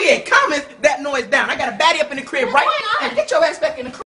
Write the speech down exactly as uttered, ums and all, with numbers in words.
ahead, calm that noise down. I got a baddie up in the crib right now. Get your ass back in the crib.